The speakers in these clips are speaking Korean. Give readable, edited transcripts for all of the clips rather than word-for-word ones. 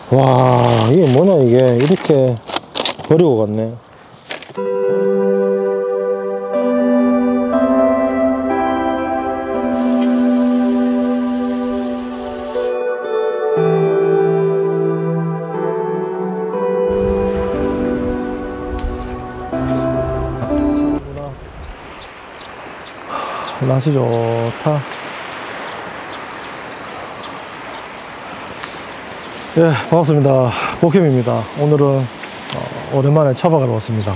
와, 이게 뭐냐, 이게. 이렇게 버리고 갔네. 날씨 좋다. 예, 반갑습니다. 보캠입니다. 오늘은 오랜만에 차박하러 왔습니다.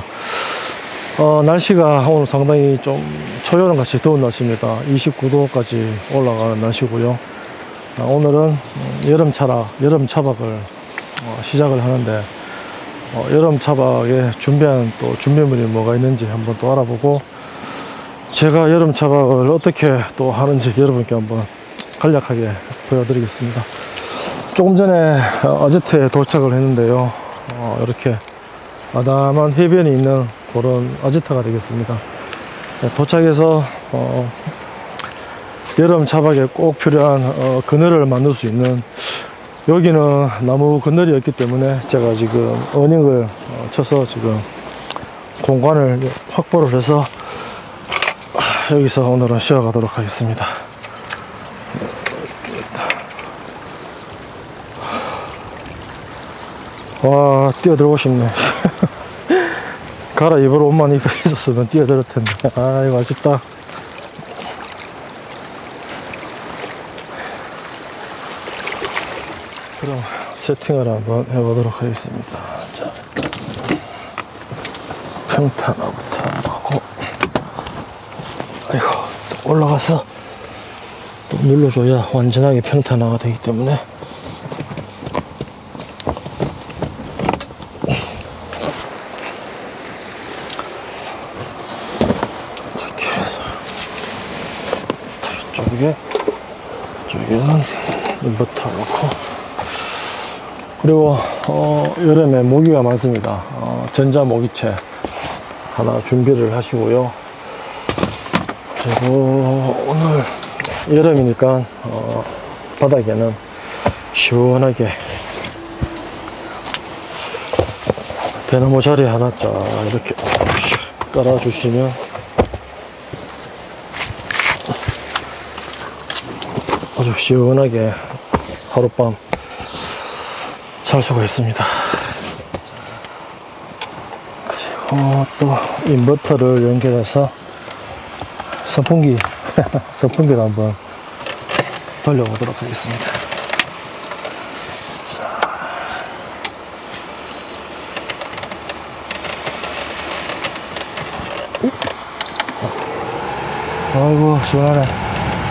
날씨가 오늘 상당히 좀 초여름같이 더운 날씨입니다. 29도까지 올라가는 날씨고요. 오늘은 여름 차박을 시작을 하는데, 여름 차박에 준비한 또 준비물이 뭐가 있는지 한번 또 알아보고, 제가 여름 차박을 어떻게 또 하는지 여러분께 한번 간략하게 보여드리겠습니다. 조금 전에 아지트에 도착을 했는데요. 이렇게 아담한 해변이 있는 그런 아지트가 되겠습니다. 도착해서 여름 차박에 꼭 필요한 그늘을 만들 수 있는, 여기는 나무 그늘이었기 때문에 제가 지금 어닝을 쳐서 지금 공간을 확보를 해서 여기서 오늘은 쉬어가도록 하겠습니다. 와, 뛰어들고 싶네. 갈아입을 옷만 입고 있었으면 뛰어들을 텐데. 아이고, 아쉽다. 그럼 세팅을 한번 해보도록 하겠습니다. 자, 평탄화부터 하고, 아이고, 또 올라가서 또 눌러줘야 완전하게 평탄화가 되기 때문에. 저기는 인버터 놓고, 그리고 여름에 모기가 많습니다. 전자 모기채 하나 준비를 하시고요. 그리고 오늘 여름이니까 바닥에는 시원하게 대나무 자리 하나 쫙 이렇게 깔아 주시면 아주 시원하게 하룻밤 잘 수가 있습니다. 그리고 또 인버터를 연결해서 선풍기를 한번 돌려보도록 하겠습니다. 자. 아이고, 시원하네.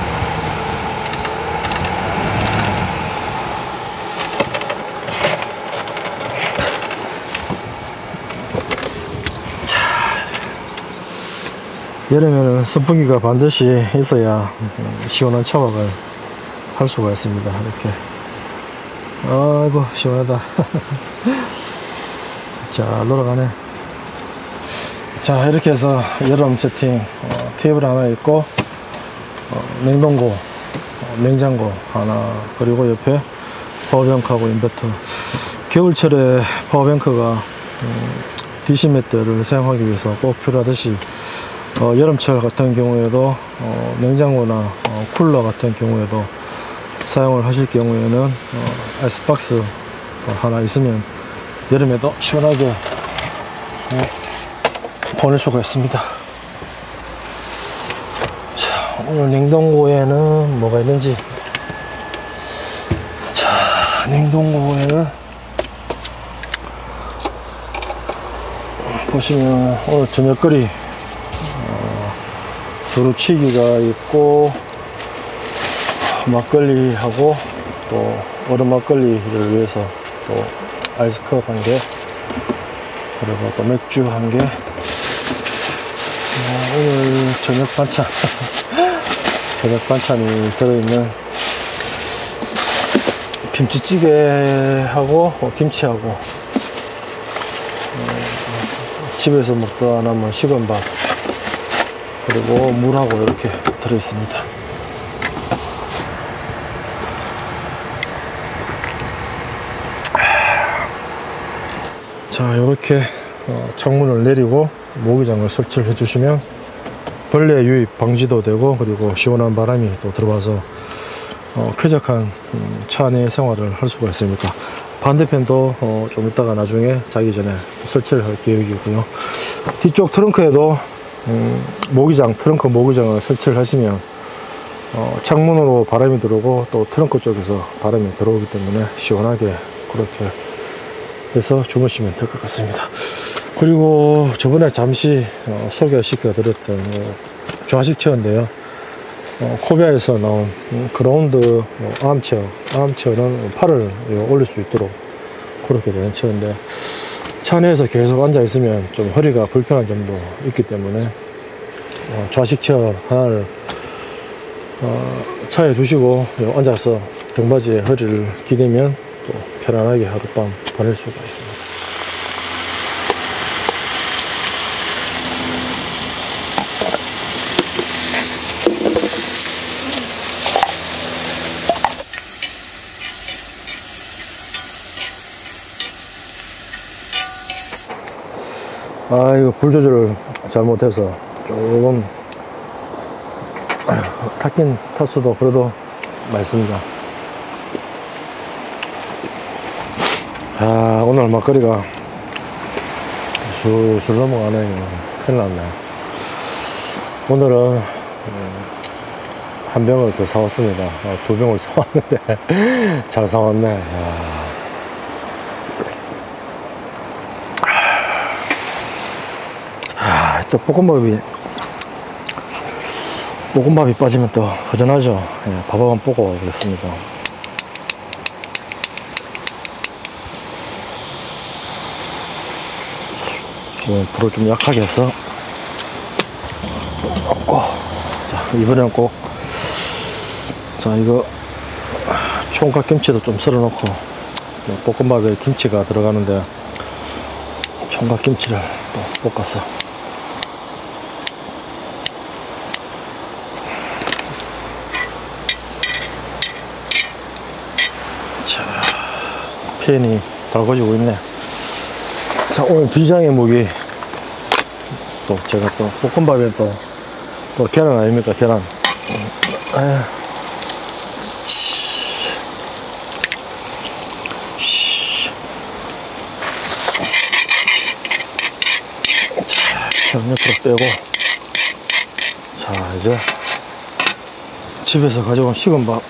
여름에는 선풍기가 반드시 있어야 시원한 차박을 할 수가 있습니다. 이렇게. 아이고, 시원하다. 자, 놀아가네. 자, 이렇게 해서 여름 세팅 테이블 하나 있고, 냉동고, 냉장고 하나, 그리고 옆에 파워뱅크하고 인버터. 겨울철에 파워뱅크가 DC 매트를 사용하기 위해서 꼭 필요하듯이, 여름철 같은 경우에도 냉장고나 쿨러 같은 경우에도 사용을 하실 경우에는 아이스박스 하나 있으면 여름에도 시원하게 보낼 수가 있습니다. 자, 오늘 냉동고에는 뭐가 있는지. 자, 냉동고에는 보시면 오늘 저녁거리 두루치기가 있고, 막걸리하고 또 얼음 막걸리를 위해서 또 아이스컵 한 개, 그리고 또 맥주 한 개. 오늘 저녁 반찬 저녁 반찬이 들어있는 김치찌개하고 김치하고, 집에서 먹다 남은 식은 밥, 그리고 물하고 이렇게 들어있습니다. 자, 이렇게 창문을 내리고 모기장을 설치를 해주시면 벌레 유입 방지도 되고, 그리고 시원한 바람이 또 들어와서 쾌적한 차 내 생활을 할 수가 있습니다. 반대편도 좀 이따가 나중에 자기 전에 설치를 할 계획이고요. 뒤쪽 트렁크에도 트렁크 모기장을 설치를 하시면 창문으로 바람이 들어오고 또 트렁크 쪽에서 바람이 들어오기 때문에 시원하게 그렇게 해서 주무시면 될 것 같습니다. 그리고 저번에 잠시 소개시켜 드렸던 좌식 체어인데요. 코비아에서 나온 그라운드 아암체어는 팔을 올릴 수 있도록 그렇게 되는 체어인데, 차 내에서 계속 앉아 있으면 좀 허리가 불편한 점도 있기 때문에 좌식 체어 하나를 차에 두시고 앉아서 등받이에 허리를 기대면 또 편안하게 하룻밤 보낼 수가 있습니다. 이거 불 조절을 잘못해서 조금 탔긴 탔어도 그래도 맛있습니다. 오늘 막거리가 술술 넘어가네요. 큰일 났네. 오늘은 한 병을 더 사왔습니다. 두 병을 사왔는데 잘 사왔네. 또 볶음밥이 빠지면 또 허전하죠. 밥 한번 보고 그랬습니다. 불을 좀 약하게 해서 넣고, 자, 이번에는 꼭, 자, 이거 총각 김치도 좀 썰어 놓고, 볶음밥에 김치가 들어가는데 총각 김치를 또 볶았어. 자, 팬이 달궈지고 있네. 자, 오늘 비장의 무기, 또 제가 또 볶음밥에 또 계란 아닙니까, 계란. 자, 계란 옆으로 빼고, 자, 이제 집에서 가져온 식은 밥,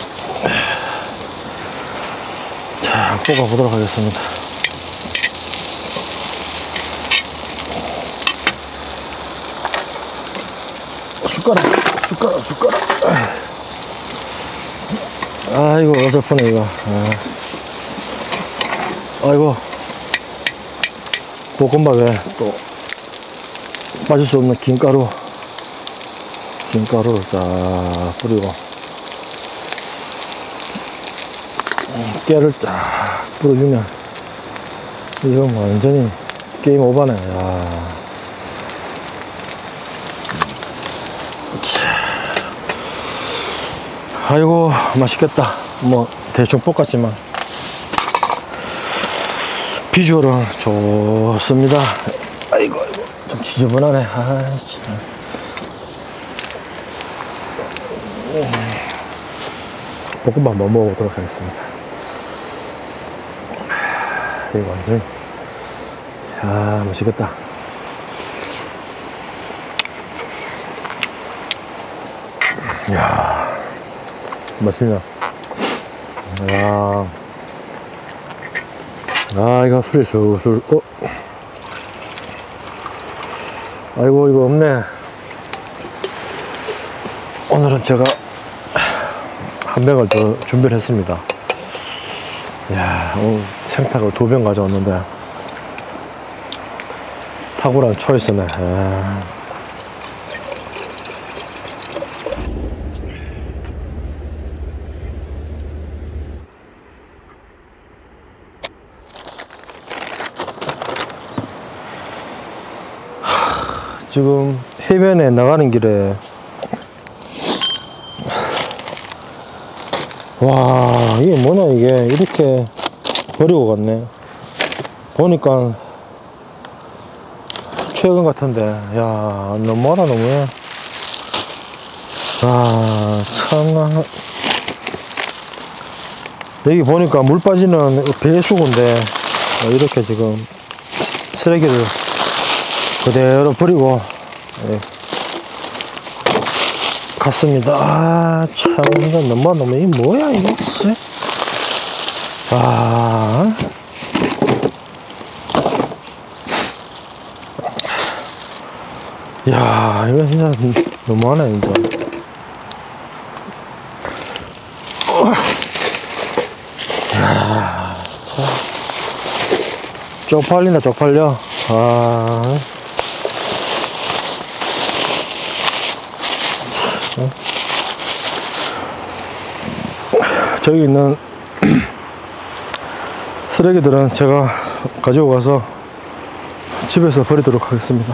자, 볶아 보도록 하겠습니다. 숟가락. 아이고, 어설프네, 이거. 아이고, 볶음밥에 또 빠질 수 없는 김가루를 쫙 뿌리고, 깨를 쫙 뿌려주면, 이건 완전히 게임 오버네. 아이고, 맛있겠다. 뭐 대충 볶았지만 비주얼은 좋습니다. 아이고 좀 지저분하네. 볶음밥 한번 먹어보도록 하겠습니다. 이거 완전 맛있겠다. 이야, 맛있냐. 이거 술이 술술. 아이고, 이거 없네. 오늘은 제가 한 병을 더 준비를 했습니다. 이야, 오늘 생탁을 2병 가져왔는데 탁월한 초이스네. 지금 해변에 나가는 길에 와, 이게 뭐냐, 이게 이렇게 버리고 갔네. 보니까 최근 같은데, 야, 너무하다, 너무해. 아, 참. 여기 보니까 물 빠지는 배수구인데, 이렇게 지금 쓰레기를 그대로 버리고, 예, 갔습니다. 아, 참, 이건 너무, 이 뭐야, 이게, 씨. 아. 야, 이거 진짜 너무하네, 진짜. 야, 쪽팔린다, 쪽팔려. 아. 저기 있는 쓰레기들은 제가 가지고 가서 집에서 버리도록 하겠습니다.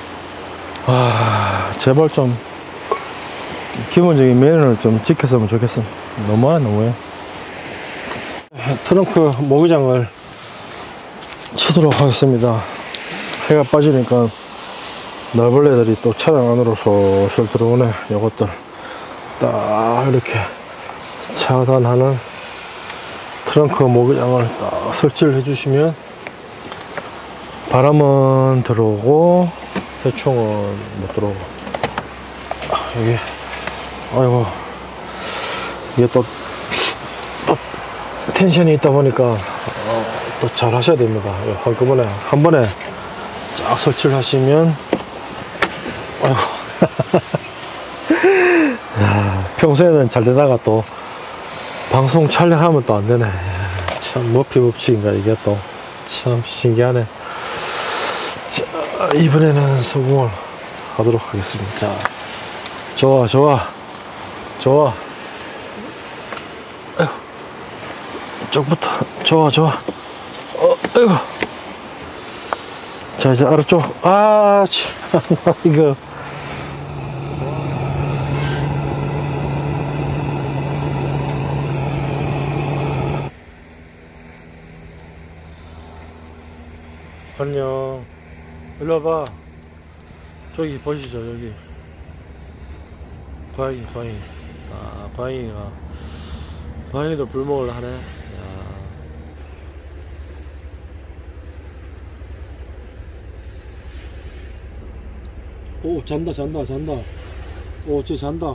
아, 제발 좀 기본적인 매너를 좀 지켰으면 좋겠습니다. 너무하네, 너무해. 트렁크 모기장을 치도록 하겠습니다. 해가 빠지니까 날벌레들이 또 차량 안으로 솔솔 들어오네. 요것들 딱 이렇게 차단하는 트렁크 모기장을 딱 설치를 해주시면 바람은 들어오고 해충은 못 들어오고. 여기, 아이고, 이게 또 텐션이 있다 보니까 또 잘 하셔야 됩니다. 한꺼번에 한 번에 쫙 설치를 하시면, 아이고. 야, 평소에는 잘 되다가 또 방송 촬영하면 또 안 되네. 참 머피 법칙인가 이게 또 참 신기하네. 자, 이번에는 성공을 하도록 하겠습니다. 자, 좋아. 아이고, 이쪽부터 좋아. 아이고. 자, 이제 아래쪽. 아, 참, 이거. 안녕. 일로 와봐. 저기 보시죠, 여기. 과잉이. 아, 과잉이도 불멍을 하네. 야. 오, 잔다. 오, 쟤 잔다.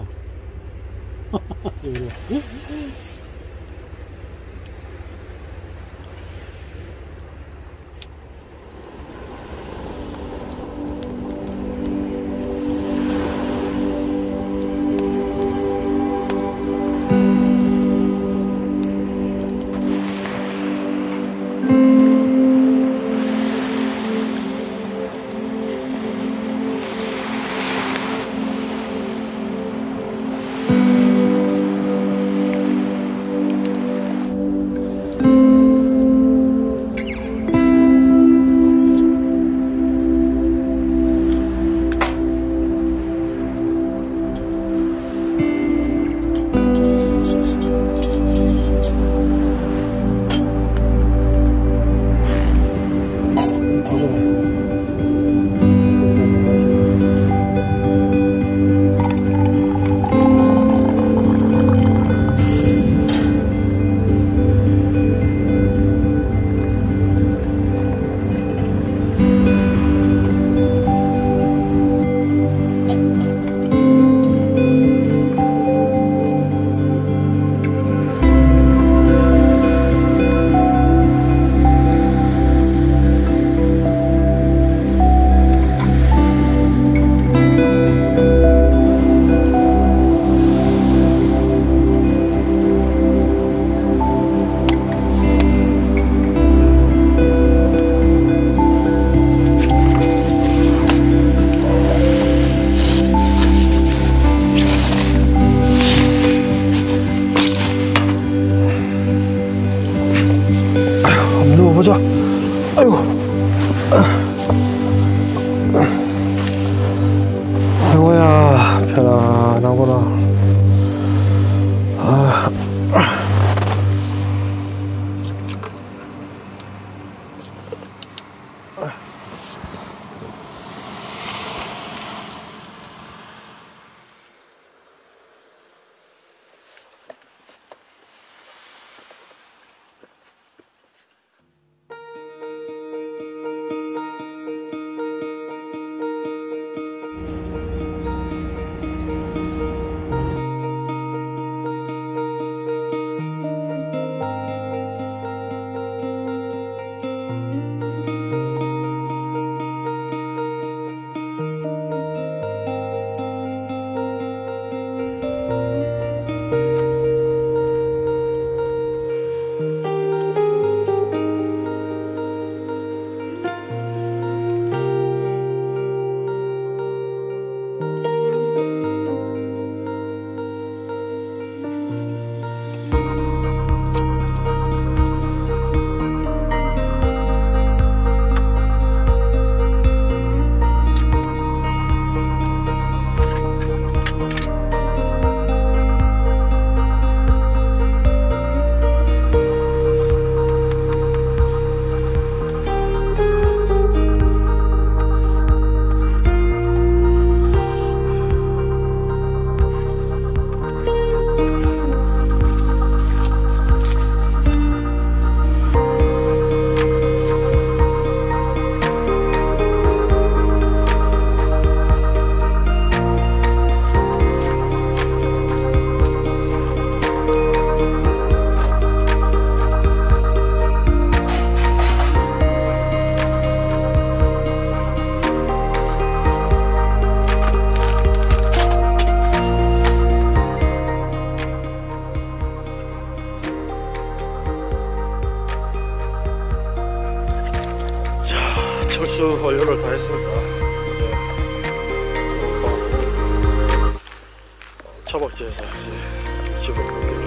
보자. 아이고. 아이고야, 편안하구나. 아. 철수 완료를 다 했습니다. 이제 차박지에서 이제 집으로